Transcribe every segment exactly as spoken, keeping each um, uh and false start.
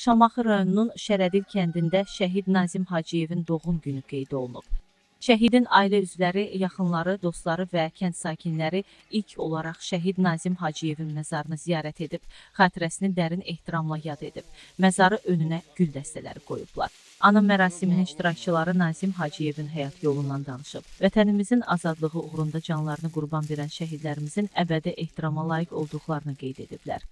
Şamaxı rayonunun Şərədil kəndində şəhid Nazim Hacıyevin doğum günü qeyd olunub. Şəhidin ailə üzvləri, yaxınları, dostları və kənd sakinləri ilk olaraq şəhid Nazim Hacıyevin məzarını ziyarət edib, xatirəsini dərin ehtiramla yad edib, məzarı önünə gül dəstələri qoyublar. Anım mərasiminin iştirakçıları Nazim Hacıyevin həyat yolundan danışıb. Vətənimizin azadlığı uğrunda canlarını qurban verən şəhidlərimizin əbədi ehtirama layiq olduqlarını qeyd ediblər.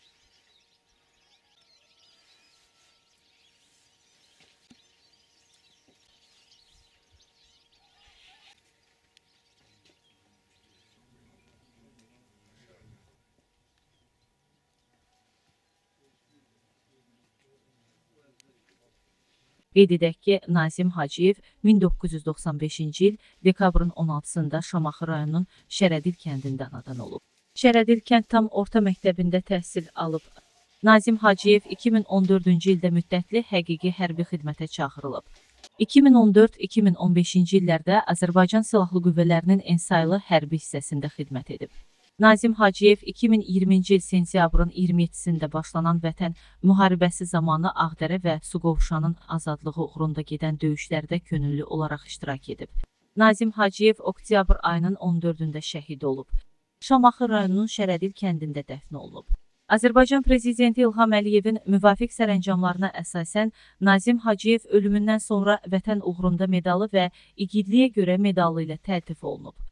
Qeyd edək ki, Nazim Hacıyev min doqquz yüz doxsan beşinci il dekabrın on altısında Şamaxı rayonunun Şərədil kəndində anadan olub. Şərədil kənd tam orta məktəbində təhsil alıb. Nazim Hacıyev iki min on dördüncü ildə müddətli həqiqi hərbi xidmətə çağırılıb. iki min on dörd iki min on beşinci illərdə Azərbaycan Silahlı Qüvvələrinin Ensaylı hərbi hissəsində xidmət edib. Nazim Hacıyev iki min iyirminci il sentyabrın iyirmi yeddisində başlanan Vətən müharibəsi zamanı Ağdərə və Suqovuşanın azadlığı uğrunda gedən döyüşlərdə könüllü olaraq iştirak edib. Nazim Hacıyev oktyabr ayının on dördündə şəhid olub. Şamaxı rayonunun Şərədil kəndində dəfn olunub. Azərbaycan Prezidenti İlham Əliyevin müvafiq sərəncamlarına əsasən Nazim Hacıyev ölümündən sonra Vətən uğrunda medalı və igidliyə görə medalı ilə təltif olunub.